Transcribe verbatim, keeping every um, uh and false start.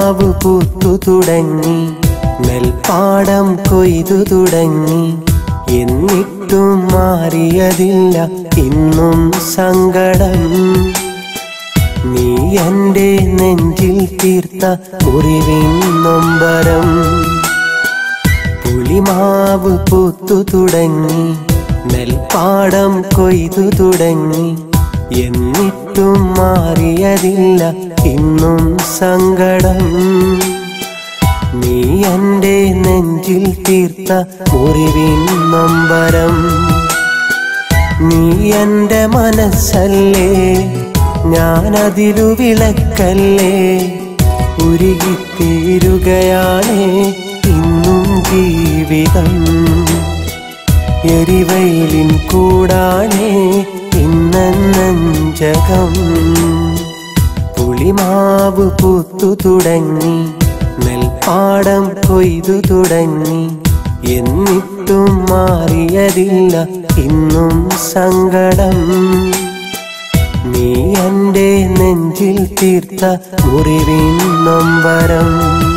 പുളിമാവ് പൂത്തു തുടങ്ങി, നെൽപ്പാടം കൊയ്തു തുടങ്ങി. എന്നിട്ടും മാറിയതില്ല ഇന്നും സങ്കടം. നീ എൻ്റെ നെഞ്ചിൽ തീർത്ത മുറിവിൻ നൊമ്പരം. പുളിമാവ് പൂത്തു തുടങ്ങി, നെൽപ്പാടം കൊയ്തു തുടങ്ങി. എന്നിട്ടും മാറിയതില്ല ഇന്നും സങ്കടം. നീ എൻ്റെ നെഞ്ചിൽ തീർത്ത മുറിവിൻ നൊമ്പരം. നീ എൻ്റെ മനസ്സല്ലേ, ഞാനതിലു വിളക്കല്ലേ. ഉരുകിത്തീരുകയാണേ ഇന്നും ജീവിതം. എരിവയിലിൻ കൂടാണേ ഇന്നഞ്ചകം. പുളിമാവ് പൂത്തു തുടങ്ങി, നെൽപ്പാടം കൊയ്തു തുടങ്ങി. എന്നിട്ടും മാറിയതില്ല ഇന്നും സങ്കടം. നീ എൻ്റെ നെഞ്ചിൽ തീർത്ത മുറിവിൻ നൊമ്പരം.